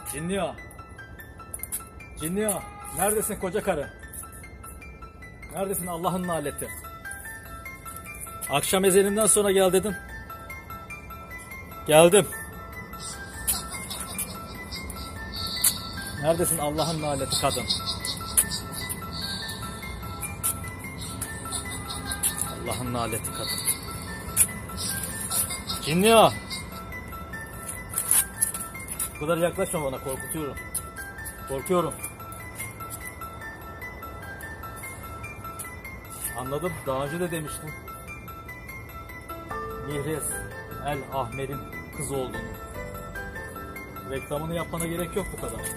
Cinniyo. Cinniyo. Neredesin koca karı? Neredesin Allah'ın laneti? Akşam ezanından sonra gel dedim. Geldim. Neredesin Allah'ın laneti kadın? Allah'ın laneti kadın. Cinniyo. Bu kadar yaklaşma bana, korkutuyorum. Korkuyorum. Anladım, daha önce de demiştim. Mihres El Ahmer'in kızı olduğunu. Reklamını yapmana gerek yok bu kadar.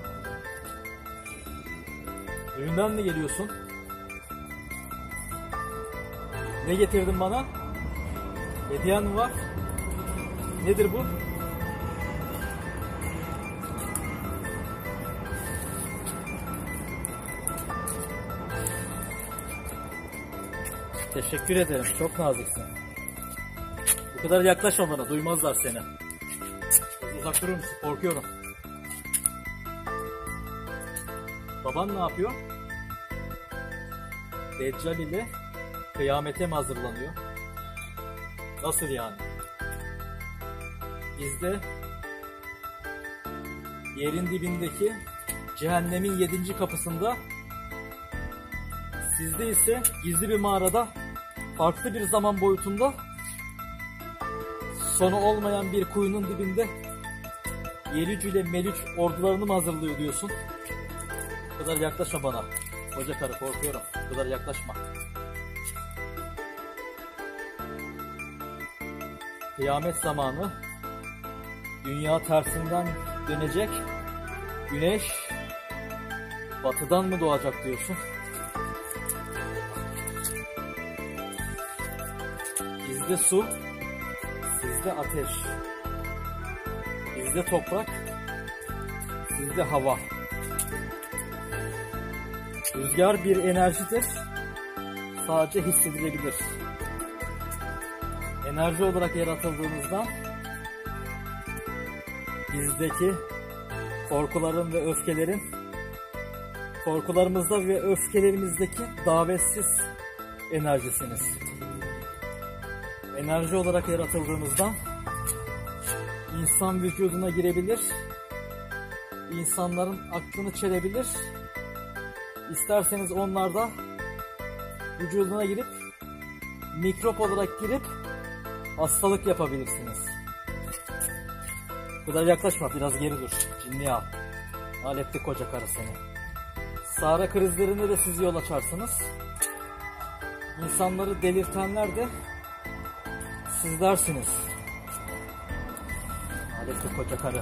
Düğünden mi geliyorsun? Ne getirdin bana? Hediyen mi var? Nedir bu? Teşekkür ederim. Çok naziksin. Bu kadar yaklaşma bana. Duymazlar seni. Uzak durur musun? Korkuyorum. Baban ne yapıyor? Deccal ile kıyamete mi hazırlanıyor? Nasıl yani? Bizde yerin dibindeki cehennemin 7. kapısında, sizde ise gizli bir mağarada, farklı bir zaman boyutunda, sonu olmayan bir kuyunun dibinde Yelüc ile Melüc ordularını mı hazırlıyor diyorsun? Bu kadar yaklaşma bana. Koca karı, korkuyorum. Bu kadar yaklaşma. Kıyamet zamanı, dünya tersinden dönecek, güneş batıdan mı doğacak diyorsun? Bizde su, sizde ateş. Bizde toprak, sizde hava. Rüzgar bir enerjidir, sadece hissedilebilir. Enerji olarak yaratıldığımızda bizdeki korkuların ve öfkelerin, korkularımızda ve öfkelerimizdeki davetsiz enerjisiniz. Enerji olarak yaratıldığımızda insan vücuduna girebilir, insanların aklını çelebilir, isterseniz onlar da vücuduna girip, mikrop olarak girip hastalık yapabilirsiniz. Bu kadar yaklaşma, biraz geri dur. Cinni al. Aletli koca karı seni. Sahra krizlerinde de siz yol açarsınız. İnsanları delirtenler de sizlersiniz. Aletli koca karı.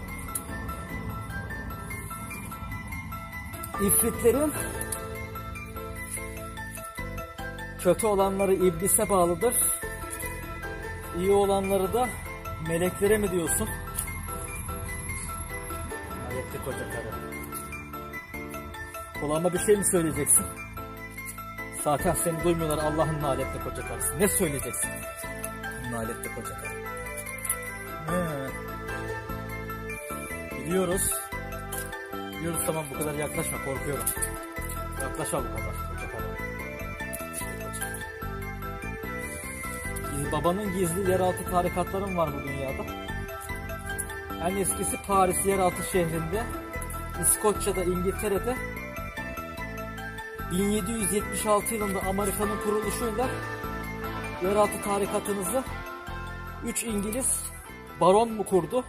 İfritlerin kötü olanları iblise bağlıdır. İyi olanları da meleklere mi diyorsun? Aletli koca karı. Kulağıma bir şey mi söyleyeceksin? Zaten seni duymuyorlar, Allah'ın lanetli koca karısı. Ne söyleyeceksin? Lanetli koca karı. Biliyoruz. Biliyoruz, tamam, bu kadar yaklaşma, korkuyorum. Yaklaşma bu kadar koca karı. Babanın gizli yeraltı tarikatları var bu dünyada. En eskisi Paris yeraltı şehrinde, İskoçya'da, İngiltere'de 1776 yılında Amerika'nın kuruluşuyla yeraltı tarikatınızı 3 İngiliz baron mu kurdu?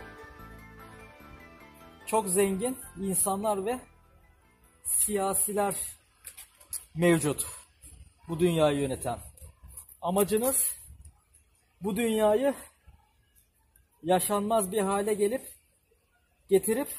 Çok zengin insanlar ve siyasiler mevcut bu dünyayı yöneten. Amacınız bu dünyayı yaşanmaz bir hale getirip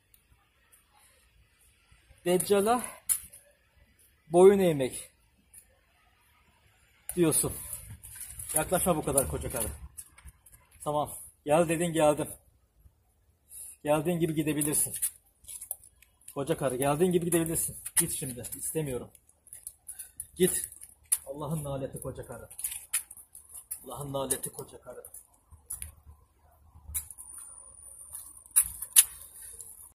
Deccal'a boyun eğmek diyorsun. Yaklaşma bu kadar koca karı. Tamam. Gel dedin, geldim. Geldiğin gibi gidebilirsin. Koca karı, geldiğin gibi gidebilirsin. Git şimdi. İstemiyorum. Git. Allah'ın laneti koca karı. Allah'ın laneti koca karı.